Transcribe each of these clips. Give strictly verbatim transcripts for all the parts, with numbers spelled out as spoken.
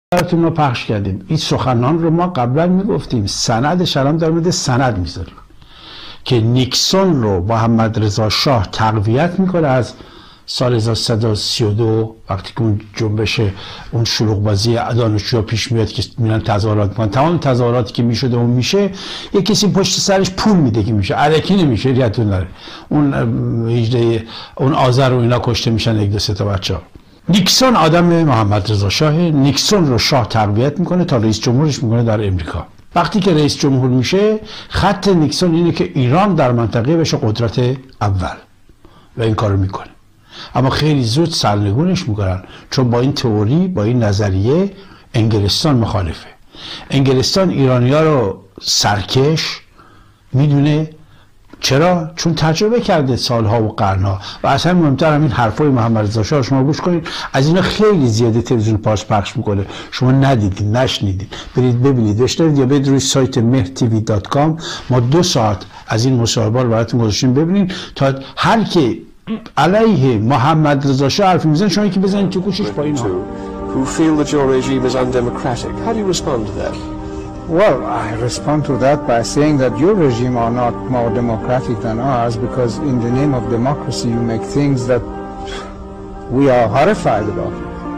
براتون ما پخش کردیم. این سخنان رو ما قبلا میگفتیم، سندش الان در مورد سند میذاریم که نیکسون رو محمد رضا شاه تقویت میکنه از سال هزار و سیصد و سی و دو وقتی که اون جنبش اون شلوغ بازی دانشجوها پیش میاد که میرن تظاهرات میکنن. تمام تظاهراتی که میشده اون میشه یک کسی پشت سرش پول میده که میشه، الکی نمیشه. یادتون نره اون هجده اون آذر و اینا کشته میشن یک دو سه تا بچه‌ها. نیکسون آدم محمد رضا شاه، نیکسون رو شاه تقویت میکنه تا رئیس جمهورش میکنه در امریکا. وقتی که رئیس جمهور میشه خط نیکسون اینه که ایران در منطقه بشه قدرت اول و این کارو میکنه. اما خیلی زود سرنگونش میکنن چون با این تئوری، با این نظریه انگلستان مخالفه. انگلستان ایرانی‌ها رو سرکش میدونه. چرا؟ چون تجربه کرده سالها و قرنها. و اصلا مهمتر همین حرفای محمد رضا شاه شما گوش کنید، از اینا خیلی زیاده تلویزیون پاش پخش میکنه، شما ندیدید، نشنیدید، برید ببینید، بشنوید یا برید روی سایت مهر تی وی دات کام. ما دو ساعت از این مصاحبه رو براتون گذاشتیم ببینید تا هر کی علیه محمد رضا شاه حرف میزنه شما یکی بزنید تو گوشش با اینا. Who feel that your regime is undemocratic. How do you respond to that? Well, I respond to that by saying that your regime are not more democratic than ours, because in the name of democracy you make things that we are horrified about.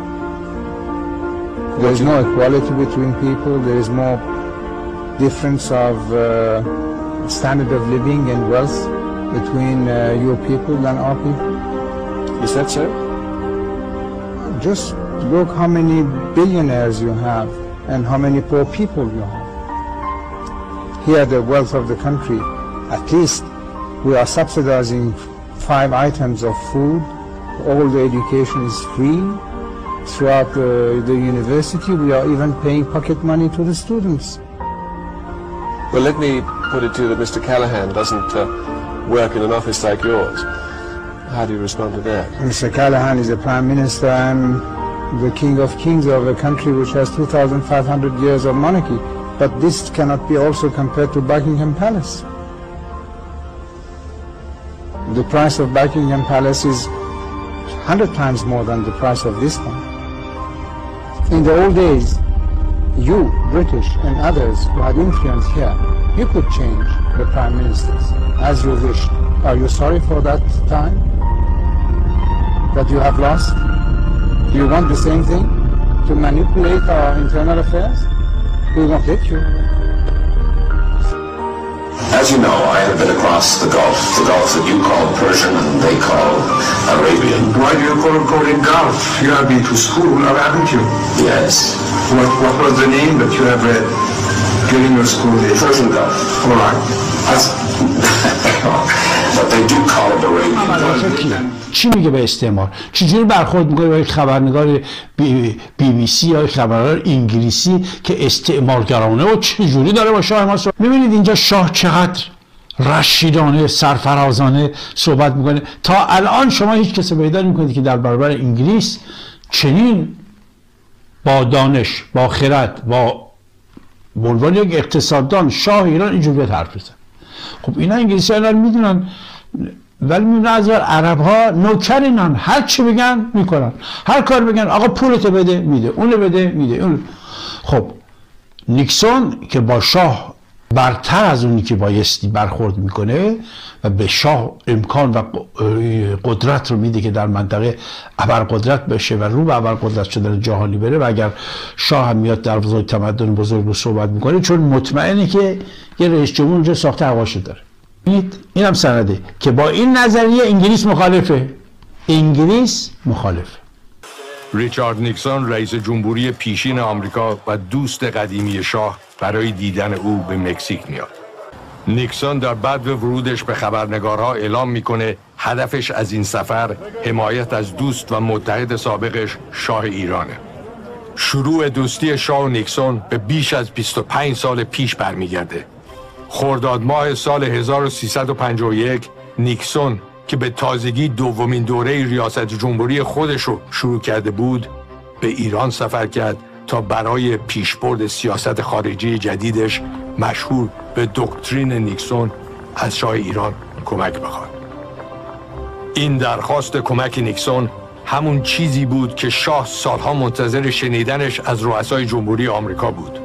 There is no equality between people, there is more difference of uh, standard of living and wealth between uh, your people than our people. Is that so? Just look how many billionaires you have and how many poor people you have. Here the wealth of the country, at least we are subsidizing five items of food, all the education is free. Throughout the, the university we are even paying pocket money to the students. Well, let me put it to you that Mister Callaghan doesn't uh, work in an office like yours. How do you respond to that? Mister Callaghan is the Prime Minister and the King of Kings of a country which has two thousand five hundred years of monarchy. But this cannot be also compared to Buckingham Palace. The price of Buckingham Palace is one hundred times more than the price of this one. In the old days, you, British and others who had influence here, you could change the Prime Ministers as you wished. Are you sorry for that time that you have lost? Do you want the same thing? To manipulate our internal affairs? We won't let you. As you know, I have been across the Gulf, the Gulf that you call Persian and they call Arabian. Why do you call it Golden Gulf? You have been to school, or haven't you? Yes. What, what was the name that you have read during your school days? Persian Gulf. All right. That's but they do call it Arabian. چی میگه به استعمار؟ چجوری برخورد میکنه با یک خبرنگار بی بی, بی سی یا خبرنگار انگلیسی که استعمارگرانه و چجوری داره با شاه ما صحبت؟ میبینید اینجا شاه چقدر رشیدانه، سرفرازانه صحبت میکنه. تا الان شما هیچ کسی پیدا نمیکنید که در برابر انگلیس چنین با دانش، با خرد، با عنوان یک اقتصاددان شاه ایران اینجوری حرف بزنه. خب اینا انگلیسی ها میدونن، ولی میبینن از عرب ها نوکرینن، هر چی بگن میکنن، هر کار بگن آقا پولتو بده میده، اونو بده میده اون. خب نیکسون که با شاه برتر از اونی که بایستی برخورد میکنه و به شاه امکان و قدرت رو میده که در منطقه ابرقدرت بشه و رو به ابرقدرت شدن جهانی بره. و اگر شاه هم میاد در بزرگ تمدن بزرگ رو صحبت میکنه چون مطمئنه که یه رئیس جمهور اونجا ساخته هواشو داره. این هم سنده که با این نظریه انگلیس مخالفه. انگلیس مخالفه. ریچارد نیکسون رئیس جمهوری پیشین آمریکا و دوست قدیمی شاه برای دیدن او به مکزیک میاد. نیکسون در بعد ورودش به خبرنگارها اعلام میکنه هدفش از این سفر حمایت از دوست و متحد سابقش شاه ایرانه. شروع دوستی شاه و نیکسون به بیش از بیست و پنج سال پیش برمیگرده. خرداد ماه سال هزار و سیصد و پنجاه و یک نیکسون که به تازگی دومین دوره ریاست جمهوری خودش رو شروع کرده بود به ایران سفر کرد تا برای پیشبرد سیاست خارجی جدیدش مشهور به دکترین نیکسون از شاه ایران کمک بخواد. این درخواست کمک نیکسون همون چیزی بود که شاه سالها منتظر شنیدنش از رؤسای جمهوری آمریکا بود.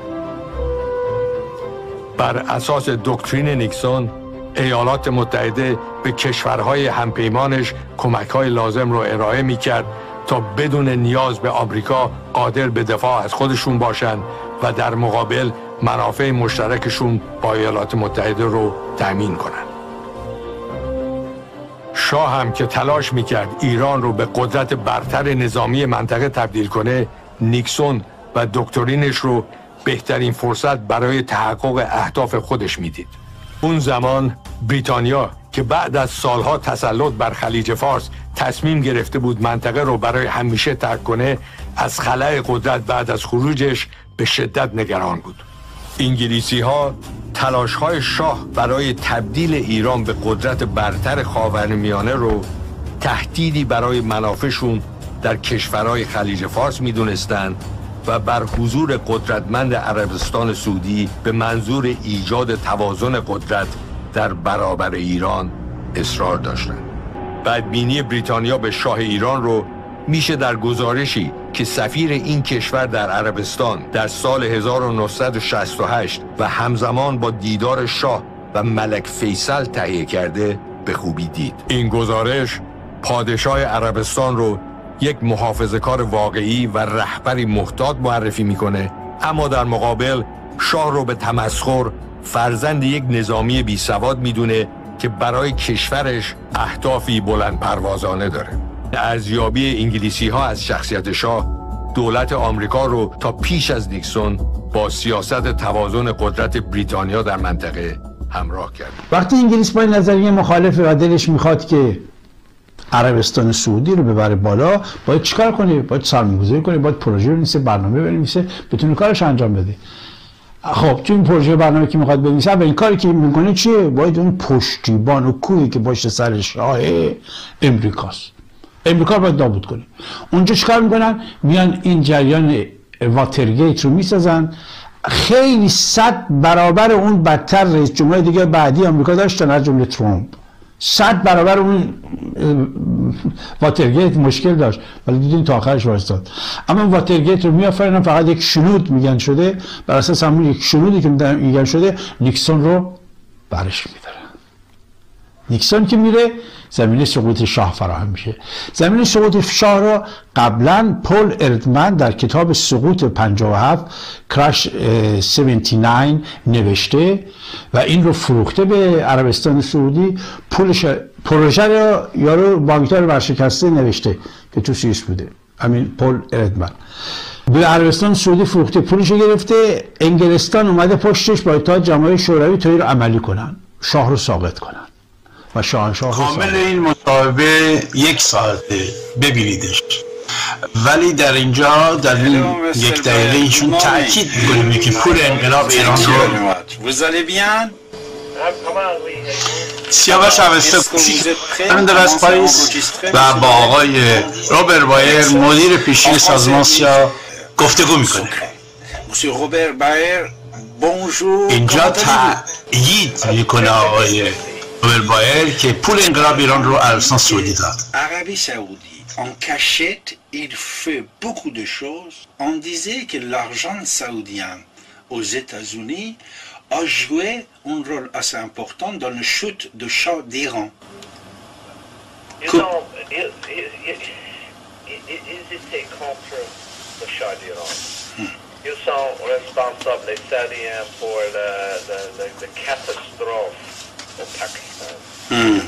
بر اساس دکترین نیکسون، ایالات متحده به کشورهای همپیمانش کمک‌های لازم رو ارائه می‌کرد تا بدون نیاز به آمریکا قادر به دفاع از خودشون باشن و در مقابل منافع مشترکشون با ایالات متحده رو تأمین کنن. شاه هم که تلاش میکرد ایران رو به قدرت برتر نظامی منطقه تبدیل کنه، نیکسون و دکترینش رو بهترین فرصت برای تحقق اهداف خودش میدید. اون زمان بریتانیا که بعد از سالها تسلط بر خلیج فارس تصمیم گرفته بود منطقه رو برای همیشه ترک کنه، از خلأ قدرت بعد از خروجش به شدت نگران بود. انگلیسی ها تلاش های شاه برای تبدیل ایران به قدرت برتر خاورمیانه رو تهدیدی برای منافعشون در کشورهای خلیج فارس می دونستن و بر حضور قدرتمند عربستان سعودی به منظور ایجاد توازن قدرت در برابر ایران اصرار داشتند. بدبینی بریتانیا به شاه ایران رو میشه در گزارشی که سفیر این کشور در عربستان در سال هزار و نهصد و شصت و هشت و همزمان با دیدار شاه و ملک فیصل تهیه کرده به خوبی دید. این گزارش پادشاه عربستان رو یک محافظه‌کار واقعی و رهبری محتاط معرفی میکنه، اما در مقابل شاه رو به تمسخر فرزند یک نظامی بی سواد میدونه که برای کشورش اهدافی بلند پروازانه داره. ارزیابی انگلیسی ها از شخصیت شاه دولت آمریکا رو تا پیش از نیکسون با سیاست توازن قدرت بریتانیا در منطقه همراه کرد. وقتی انگلیس با این نظریه مخالفه و دلش میخواد که عربستان سعودی رو ببره بالا، باید چیکار کنه؟ باید سرمایه‌گذاری کنه، باید پروژه بنویسه، برنامه بنویسه، بتونه کارش انجام بده. خب تو این پروژه برنامه که میخواد بنویسه، اولین کاری که میکنه چیه؟ باید اون پشتیبان و کوهی که باشه سر شاه امریکاست. امریکا باید نابود کنه. اونجا چیکار میکنن؟ میان این جریان واترگیت رو میسازن. خیلی صد برابر اون بدتر رئیس جمهور دیگه بعدی آمریکا داشتن، از جمله ترامپ. صد برابر اون واترگیت مشکل داشت، ولی دیدین تا آخرش وایساد. اما واترگیت رو میآفرینن، فقط یک شنود میگن شده، بر اساس همون یک شنودی که میگن شده نیکسون رو برش میدارن. نیکسون که میره، زمینه سقوط شاه فراهم میشه. زمینه سقوط شاه رو قبلا پل اردمن در کتاب سقوط پنجاه و هفت کراش هفتاد و نه نوشته و این رو فروخته به عربستان سعودی. پولش پروژه رو یارو بانکدار ورشکسته نوشته که تو سوئیس بوده، همین پل اردمن به عربستان سعودی فروخته، پولش گرفته. انگلستان اومده پشتش با اتحاد جماهیر شوروی تا این رو عملی کنن، شاه رو ساقط کنن و شاهنشاه کامل این مصاحبه یک ساعته، ببینیدش. ولی در اینجا در این یک دقیقه ایشون تأکید میکنیم که پول انقلاب ایران رو سیاوش اوستاکوسی در از پاریس و با آقای روبر بایر مدیر پیشین سازمان سیا گفتگو میکنه. اینجا تأیید میکنه آقای روبر بایر که پول انقلاب ایران رو عربستان سعودی داد. Arabie Saoudite, en cachette, il fait beaucoup de choses. On disait que l'argent saoudien aux États-Unis a joué un rôle assez important dans le chute de Shah d'Iran. Ils ont, ils, ils, ils, ils étaient contre le Shah d'Iran. Hmm. Ils sont responsables, les Saoudiens, pour la, la, la, la catastrophe au Pakistan, hmm.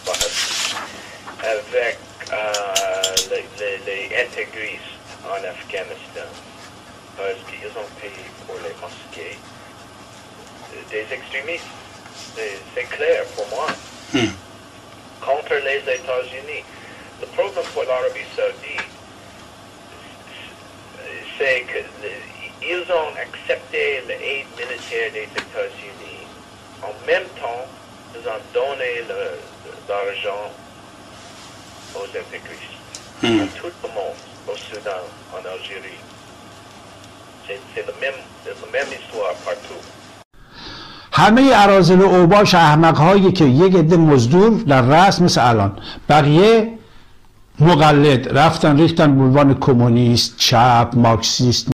avec euh, les, les, les intégristes en Afghanistan, parce qu'ils ont payé pour les mosquées des extrémistes. C'est clair pour moi. Hmm. Contre les États-Unis. Le problème pour l'Arabie Saoudite, c'est qu'ils ont accepté l'aide militaire des États-Unis. En même temps, ils ont donné l'argent aux intégristes. Hmm. À tout le monde, au Soudan, en Algérie. C'est la même, la même histoire partout. همه اراذل و اوباش احمق هایی که یک عده مزدور در رأس مثل الان، بقیه مقلد رفتن ریختن به عنوان کمونیست، چپ، مارکسیست